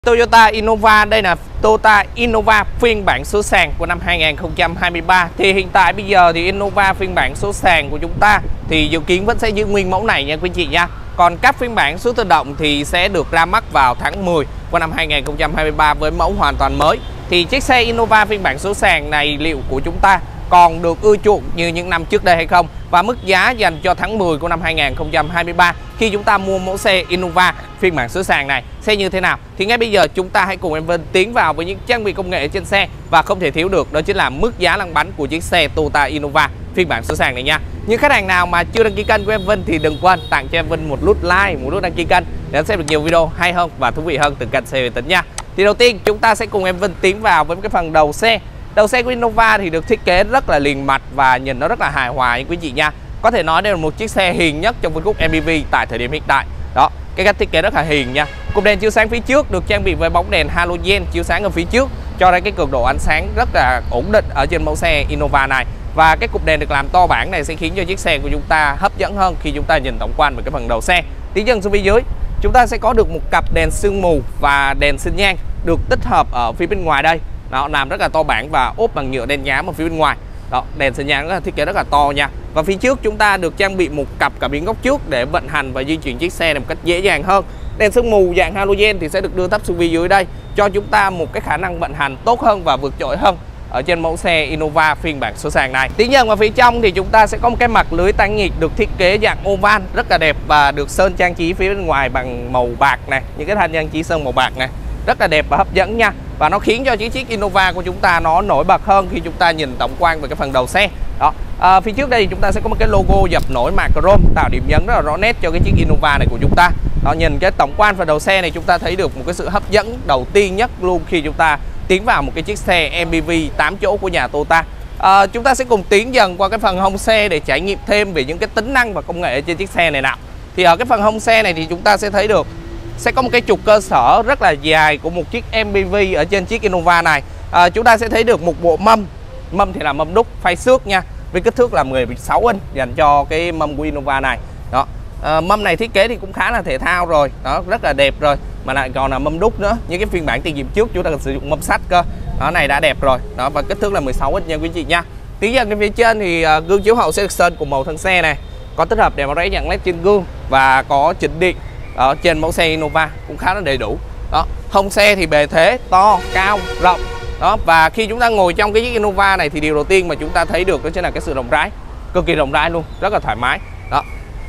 Toyota Innova, đây là Toyota Innova phiên bản số sàn của năm 2023. Thì hiện tại bây giờ thì Innova phiên bản số sàn của chúng ta thì dự kiến vẫn sẽ giữ nguyên mẫu này nha quý chị nha. Còn các phiên bản số tự động thì sẽ được ra mắt vào tháng 10 của năm 2023 với mẫu hoàn toàn mới. Thì chiếc xe Innova phiên bản số sàn này liệu của chúng ta còn được ưa chuộng như những năm trước đây hay không? Và mức giá dành cho tháng 10 của năm 2023 khi chúng ta mua mẫu xe Innova phiên bản số sàn này sẽ như thế nào? Thì ngay bây giờ chúng ta hãy cùng em Vinh tiến vào với những trang bị công nghệ trên xe. Và không thể thiếu được đó chính là mức giá lăn bánh của chiếc xe Toyota Innova phiên bản số sàn này nha. Những khách hàng nào mà chưa đăng ký kênh của em Vinh thì đừng quên tặng cho em Vinh một nút like, một nút đăng ký kênh để xem được nhiều video hay hơn và thú vị hơn từ kênh xe vi tính nha. Thì đầu tiên chúng ta sẽ cùng em Vinh tiến vào với cái phần đầu xe. Đầu xe của Innova thì được thiết kế rất là liền mạch và nhìn nó rất là hài hòa như quý vị nha. Có thể nói đây là một chiếc xe hiền nhất trong phân khúc MPV tại thời điểm hiện tại. Đó, cái cách thiết kế rất là hiền nha. Cụm đèn chiếu sáng phía trước được trang bị với bóng đèn halogen chiếu sáng ở phía trước, cho ra cái cường độ ánh sáng rất là ổn định ở trên mẫu xe Innova này. Và cái cụm đèn được làm to bản này sẽ khiến cho chiếc xe của chúng ta hấp dẫn hơn khi chúng ta nhìn tổng quan về cái phần đầu xe. Tiến dần xuống phía dưới, chúng ta sẽ có được một cặp đèn sương mù và đèn sinh nhan được tích hợp ở phía bên ngoài đây. Nó làm rất là to bản và ốp bằng nhựa đen nhám ở phía bên ngoài. Đó, đèn sinh nhan thiết kế rất là to nha. Và phía trước chúng ta được trang bị một cặp cảm biến góc trước để vận hành và di chuyển chiếc xe một cách dễ dàng hơn. Đèn sương mù dạng halogen thì sẽ được đưa thấp xuống phía dưới đây, cho chúng ta một cái khả năng vận hành tốt hơn và vượt trội hơn ở trên mẫu xe Innova phiên bản số sàn này. Tiến dần vào phía trong thì chúng ta sẽ có một cái mặt lưới tản nhiệt được thiết kế dạng oval rất là đẹp và được sơn trang trí phía bên ngoài bằng màu bạc này, những cái thanh trang trí sơn màu bạc này rất là đẹp và hấp dẫn nha. Và nó khiến cho chiếc Innova của chúng ta nó nổi bật hơn khi chúng ta nhìn tổng quan về cái phần đầu xe. Đó, phía trước đây thì chúng ta sẽ có một cái logo dập nổi mạ chrome tạo điểm nhấn rất là rõ nét cho cái chiếc Innova này của chúng ta. Đó, nhìn cái tổng quan phần đầu xe này chúng ta thấy được một cái sự hấp dẫn đầu tiên nhất luôn khi chúng ta tiến vào một cái chiếc xe MPV 8 chỗ của nhà Toyota. Chúng ta sẽ cùng tiến dần qua cái phần hông xe để trải nghiệm thêm về những cái tính năng và công nghệ trên chiếc xe này nào. Thì ở cái phần hông xe này thì chúng ta sẽ thấy được sẽ có một cái trục cơ sở rất là dài của một chiếc MPV ở trên chiếc Innova này. Chúng ta sẽ thấy được một bộ mâm thì là mâm đúc phay xước nha, với kích thước là 16 inch dành cho cái mâm của Innova này. Đó, mâm này thiết kế thì cũng khá là thể thao rồi, đó, rất là đẹp rồi, mà lại còn là mâm đúc nữa. Những cái phiên bản tiền nhiệm trước chúng ta cần sử dụng mâm sắt cơ. Đó, này đã đẹp rồi. Đó, và kích thước là 16 inch nha quý chị nha. Tiến dần đến phía trên thì gương chiếu hậu sẽ được sơn cùng màu thân xe này, có tích hợp đèn báo rẽ dạng LED trên gương và có chỉnh điện ở trên mẫu xe Innova cũng khá là đầy đủ. Đó, hông xe thì bề thế to, cao, rộng. Đó, và khi chúng ta ngồi trong cái chiếc Innova này thì điều đầu tiên mà chúng ta thấy được đó chính là cái sự rộng rãi, cực kỳ rộng rãi luôn, rất là thoải mái. Đó.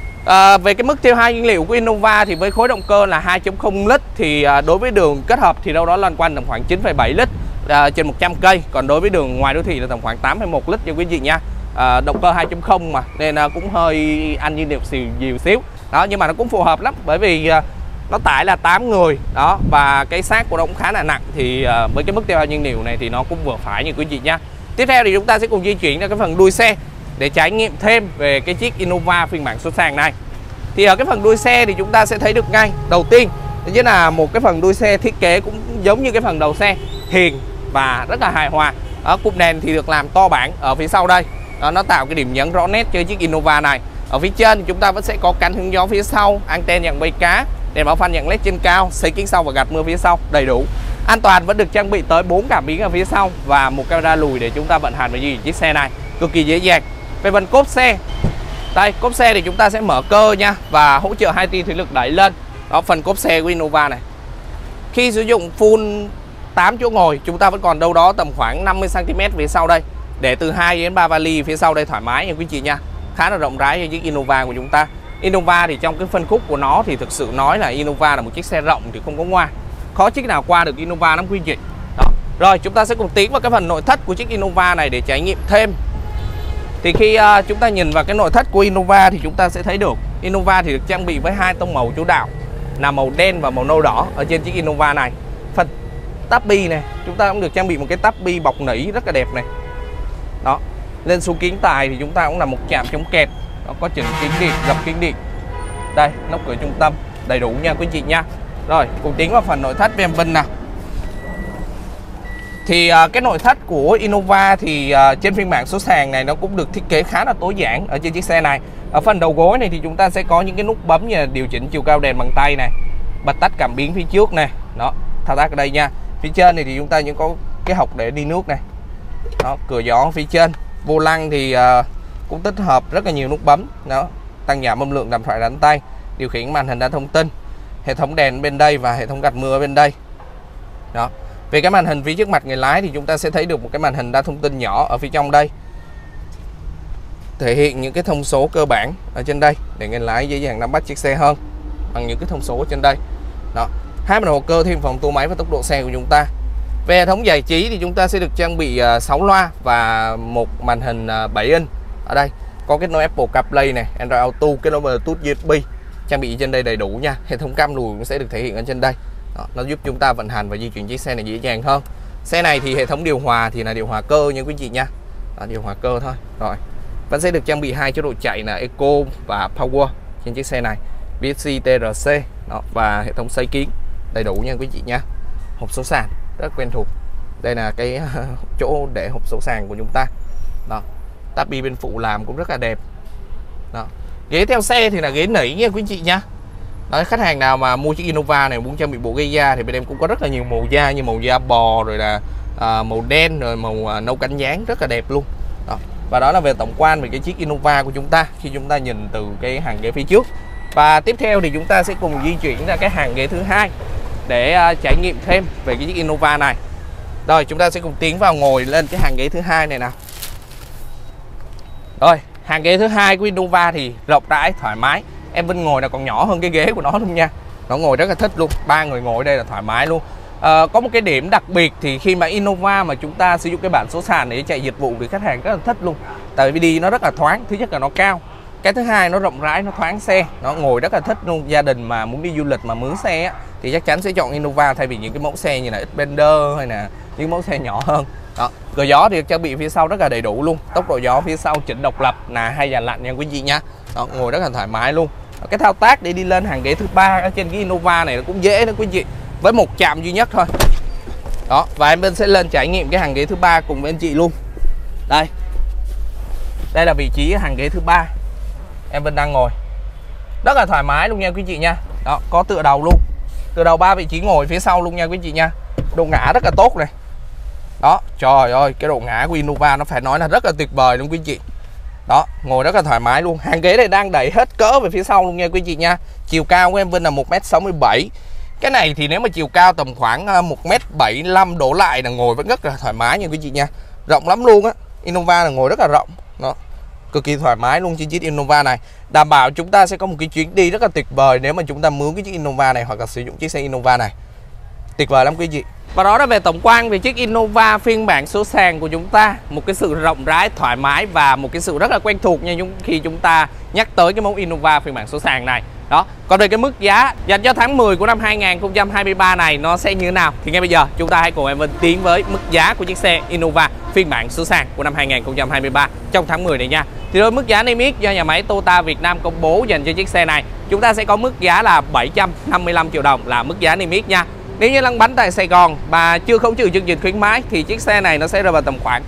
Về cái mức tiêu hao nhiên liệu của Innova thì với khối động cơ là 2.0 lít thì đối với đường kết hợp thì đâu đó loanh quanh tầm khoảng 9,7 lít trên 100 cây, còn đối với đường ngoài đô thị là tầm khoảng 8,1 lít cho quý vị nha. Động cơ 2.0 mà nên cũng hơi ăn nhiên liệu nhiều xíu. Đó, nhưng mà nó cũng phù hợp lắm bởi vì nó tải là 8 người đó, và cái xác của nó cũng khá là nặng, thì với cái mức tiêu hao nhiên liệu này thì nó cũng vừa phải như quý vị nha. Tiếp theo thì chúng ta sẽ cùng di chuyển ra cái phần đuôi xe để trải nghiệm thêm về cái chiếc Innova phiên bản số sàn này. Thì ở cái phần đuôi xe thì chúng ta sẽ thấy được ngay đầu tiên đó chính là một cái phần đuôi xe thiết kế cũng giống như cái phần đầu xe, hiền và rất là hài hòa. Cụm đèn thì được làm to bản ở phía sau đây. Đó, nó tạo cái điểm nhấn rõ nét cho chiếc Innova này. Ở phía trên thì chúng ta vẫn sẽ có cánh hứng gió phía sau, anten dạng bay cá, đèn báo phanh dạng LED trên cao, xấy kính sau và gạt mưa phía sau đầy đủ. An toàn vẫn được trang bị tới 4 cảm biến ở phía sau và một camera lùi để chúng ta vận hành và di chuyển chiếc xe này cực kỳ dễ dàng. Về phần cốp xe, đây cốp xe thì chúng ta sẽ mở cơ nha và hỗ trợ 2 tia thủy lực đẩy lên. Đó, phần cốp xe của Innova này khi sử dụng full 8 chỗ ngồi chúng ta vẫn còn đâu đó tầm khoảng 50 cm phía sau đây, để từ 2 đến 3 vali phía sau đây thoải mái nha quý chị nha. Khá là rộng rãi cho chiếc Innova của chúng ta. Innova thì trong cái phân khúc của nó thì thực sự nói là Innova là một chiếc xe rộng thì không có ngoa, khó chiếc nào qua được Innova lắm quý chị. Đó. Rồi chúng ta sẽ cùng tiến vào cái phần nội thất của chiếc Innova này để trải nghiệm thêm. Thì khi chúng ta nhìn vào cái nội thất của Innova thì chúng ta sẽ thấy được Innova thì được trang bị với 2 tông màu chủ đạo là màu đen và màu nâu đỏ ở trên chiếc Innova này. Phần táp bi này chúng ta cũng được trang bị một cái táp bi bọc nỉ rất là đẹp này. Đó, lên xuống kính tài thì chúng ta cũng là một chạm chống kẹt. Nó có chỉnh kính điện, gập kính điện. Đây, nóc cửa trung tâm đầy đủ nha quý chị nha. Rồi, cùng tiến vào phần nội thất với em Vinh nào. Thì cái nội thất của Innova thì trên phiên bản số sàn này nó cũng được thiết kế khá là tối giản ở trên chiếc xe này. Ở phần đầu gối này thì chúng ta sẽ có những cái nút bấm như là điều chỉnh chiều cao đèn bằng tay này, bật tắt cảm biến phía trước này. Đó, thao tác ở đây nha. Phía trên thì chúng ta những có cái hộc để đi nước này. Đó, cửa gió phía trên. Vô lăng thì cũng tích hợp rất là nhiều nút bấm. Đó, tăng giảm âm lượng, đàm thoại đánh tay, điều khiển màn hình đa thông tin, hệ thống đèn bên đây và hệ thống gạt mưa bên đây. Đó. Về cái màn hình phía trước mặt người lái thì chúng ta sẽ thấy được một cái màn hình đa thông tin nhỏ ở phía trong đây, thể hiện những cái thông số cơ bản ở trên đây để người lái dễ dàng nắm bắt chiếc xe hơn bằng những cái thông số ở trên đây. Đó. 2 bản hồ cơ thêm phòng tua máy và tốc độ xe của chúng ta. Về hệ thống giải trí thì chúng ta sẽ được trang bị 6 loa và một màn hình 7 inch ở đây, có kết nối Apple CarPlay này, Android Auto, kết nối Bluetooth USB, trang bị trên đây đầy đủ nha. Hệ thống cam lùi cũng sẽ được thể hiện ở trên đây. Đó, nó giúp chúng ta vận hành và di chuyển chiếc xe này dễ dàng hơn. Xe này thì hệ thống điều hòa thì là điều hòa cơ nha quý chị nha. Đó, điều hòa cơ thôi. Rồi, vẫn sẽ được trang bị 2 chế độ chạy là Eco và Power trên chiếc xe này, BSC, TRC. Đó, và hệ thống sấy kiến đầy đủ nha quý chị nha. Hộp số sàn rất quen thuộc. Đây là cái chỗ để hộp số sàn của chúng ta. Đó, táp bi bên phụ làm cũng rất là đẹp. Đó, ghế theo xe thì là ghế nỉ nha quý chị nha. Đó, khách hàng nào mà mua chiếc Innova này muốn trang bị bộ ghế da thì bên em cũng có rất là nhiều màu da, như màu da bò, rồi là màu đen, rồi màu nâu cánh gián rất là đẹp luôn. Đó. Và đó là về tổng quan về cái chiếc Innova của chúng ta khi chúng ta nhìn từ cái hàng ghế phía trước. Và tiếp theo thì chúng ta sẽ cùng di chuyển ra cái hàng ghế thứ hai để trải nghiệm thêm về cái chiếc Innova này. Rồi, chúng ta sẽ cùng tiến vào ngồi lên cái hàng ghế thứ hai này nào. Rồi, hàng ghế thứ hai của Innova thì rộng rãi, thoải mái. Em Vinh ngồi là còn nhỏ hơn cái ghế của nó luôn nha. Nó ngồi rất là thích luôn, 3 người ngồi đây là thoải mái luôn. Có một cái điểm đặc biệt thì khi mà Innova mà chúng ta sử dụng cái bản số sàn để chạy dịch vụ thì khách hàng rất là thích luôn. Tại vì đi nó rất là thoáng, thứ nhất là nó cao, cái thứ hai nó rộng rãi, nó thoáng xe, nó ngồi rất là thích luôn. Gia đình mà muốn đi du lịch mà mướn xe á, thì chắc chắn sẽ chọn Innova thay vì những cái mẫu xe như là Xpander hay là những mẫu xe nhỏ hơn. Đó, cửa gió thì trang bị phía sau rất là đầy đủ luôn, tốc độ gió phía sau chỉnh độc lập, là 2 dàn lạnh nha quý vị nhá. Đó, ngồi rất là thoải mái luôn. Cái thao tác để đi lên hàng ghế thứ ba ở trên cái Innova này nó cũng dễ đó quý vị, với một chạm duy nhất thôi. Đó, và em bên sẽ lên trải nghiệm cái hàng ghế thứ ba cùng với anh chị luôn. Đây, đây là vị trí hàng ghế thứ ba em Vinh đang ngồi, rất là thoải mái luôn nha quý chị nha. Đó, có tựa đầu luôn, tựa đầu 3 vị trí ngồi phía sau luôn nha quý chị nha. Độ ngã rất là tốt này. Đó, trời ơi, cái độ ngã của Innova nó phải nói là rất là tuyệt vời luôn quý chị. Đó, ngồi rất là thoải mái luôn. Hàng ghế này đang đẩy hết cỡ về phía sau luôn nha quý chị nha. Chiều cao của em Vinh là 1m67. Cái này thì nếu mà chiều cao tầm khoảng 1m75 đổ lại là ngồi vẫn rất là thoải mái nha quý chị nha. Rộng lắm luôn á. Innova là ngồi rất là rộng. Đó, cực kỳ thoải mái luôn trên chiếc Innova này. Đảm bảo chúng ta sẽ có một cái chuyến đi rất là tuyệt vời nếu mà chúng ta mướn cái chiếc Innova này hoặc là sử dụng chiếc xe Innova này. Tuyệt vời lắm quý vị. Và đó là về tổng quan về chiếc Innova phiên bản số sàn của chúng ta. Một cái sự rộng rãi, thoải mái và một cái sự rất là quen thuộc nha khi chúng ta nhắc tới cái mẫu Innova phiên bản số sàn này. Đó, còn về cái mức giá dành cho tháng 10 của năm 2023 này nó sẽ như thế nào thì ngay bây giờ chúng ta hãy cùng em Vinh tiến với mức giá của chiếc xe Innova phiên bản số sàn của năm 2023 trong tháng 10 này nha. Thì đối với mức giá niêm yết do nhà máy Toyota Việt Nam công bố dành cho chiếc xe này, chúng ta sẽ có mức giá là 755 triệu đồng là mức giá niêm yết nha. Nếu như lăn bánh tại Sài Gòn mà chưa khấu trừ chương trình khuyến mãi thì chiếc xe này nó sẽ rơi vào tầm khoảng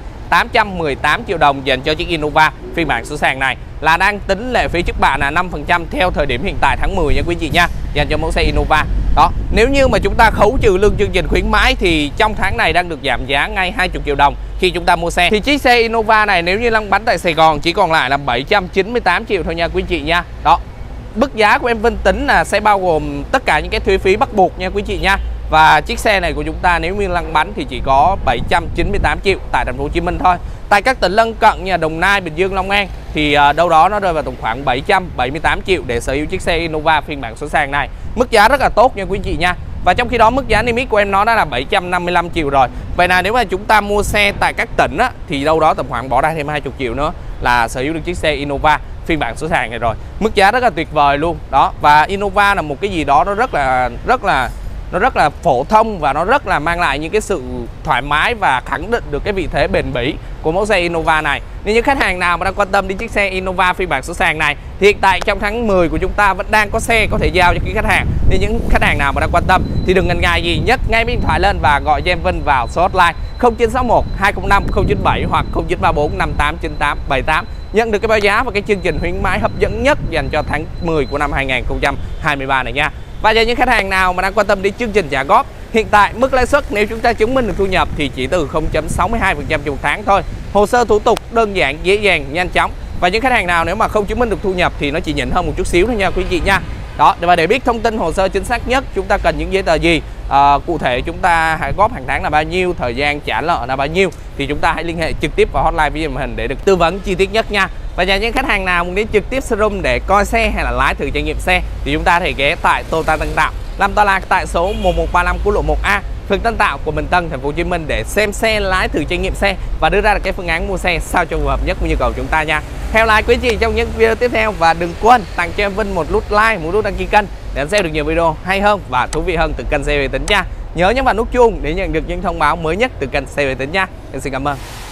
818 triệu đồng dành cho chiếc Innova phiên bản số sàn này, là đang tính lệ phí trước bạ là 5% theo thời điểm hiện tại tháng 10 nha quý chị nha, dành cho mẫu xe Innova. Đó, nếu như mà chúng ta khấu trừ lương chương trình khuyến mãi thì trong tháng này đang được giảm giá ngay 20 triệu đồng khi chúng ta mua xe. Thì chiếc xe Innova này nếu như lăn bánh tại Sài Gòn chỉ còn lại là 798 triệu thôi nha quý chị nha. Đó, mức giá của em Vinh tính là sẽ bao gồm tất cả những cái thuế phí bắt buộc nha quý chị nha. Và chiếc xe này của chúng ta nếu như lăn bánh thì chỉ có 798 triệu tại thành phố Hồ Chí Minh thôi. Tại các tỉnh lân cận như Đồng Nai, Bình Dương, Long An thì đâu đó nó rơi vào tầm khoảng 778 triệu để sở hữu chiếc xe Innova phiên bản số sàn này. Mức giá rất là tốt nha quý chị nha. Và trong khi đó mức giá niêm yết của em nó đã là 755 triệu rồi. Vậy là nếu mà chúng ta mua xe tại các tỉnh á, thì đâu đó tầm khoảng bỏ ra thêm 20 triệu nữa là sở hữu được chiếc xe Innova phiên bản số sàn này rồi. Mức giá rất là tuyệt vời luôn. Đó, và Innova là một cái gì đó nó rất là phổ thông và nó rất là mang lại những cái sự thoải mái và khẳng định được cái vị thế bền bỉ của mẫu xe Innova này. Nếu những khách hàng nào mà đang quan tâm đến chiếc xe Innova phiên bản số sàn này thì hiện tại trong tháng 10 của chúng ta vẫn đang có xe có thể giao cho quý khách hàng. Nên những khách hàng nào mà đang quan tâm thì đừng ngần ngại gì, nhấc ngay điện thoại lên và gọi cho em Vinh vào số hotline 0961 205 097 hoặc 0934 5898 78 nhận được cái báo giá và cái chương trình khuyến mãi hấp dẫn nhất dành cho tháng 10 của năm 2023 này nha. Và cho những khách hàng nào mà đang quan tâm đến chương trình trả góp Hiện tại mức lãi suất nếu chúng ta chứng minh được thu nhập thì chỉ từ 0.62% trên một tháng thôi. Hồ sơ thủ tục đơn giản, dễ dàng, nhanh chóng. Và những khách hàng nào nếu mà không chứng minh được thu nhập thì nó chỉ nhỉnh hơn một chút xíu thôi nha quý anh chị nha. Đó, và để biết thông tin hồ sơ chính xác nhất, chúng ta cần những giấy tờ gì, cụ thể chúng ta hãy góp hàng tháng là bao nhiêu, thời gian trả nợ là bao nhiêu, thì chúng ta hãy liên hệ trực tiếp vào hotline video màn hình để được tư vấn chi tiết nhất nha. Và những khách hàng nào muốn đến trực tiếp showroom để coi xe hay là lái thử trải nghiệm xe thì chúng ta có thể ghé tại Toyota Tân Tạo, làm tọa lạc tại số 1135 quốc lộ 1A, phường Tân Tạo, quận Bình Tân, thành phố Hồ Chí Minh để xem xe, lái thử trải nghiệm xe và đưa ra được cái phương án mua xe sao cho phù hợp nhất với nhu cầu chúng ta nha. Hẹn lại quý chị trong những video tiếp theo và đừng quên tặng cho em Vinh một nút like, một nút đăng ký kênh để anh xem được nhiều video hay hơn và thú vị hơn từ kênh xe về tính nha. Nhớ nhấn vào nút chuông để nhận được những thông báo mới nhất từ kênh xe về tính nha. Em xin cảm ơn.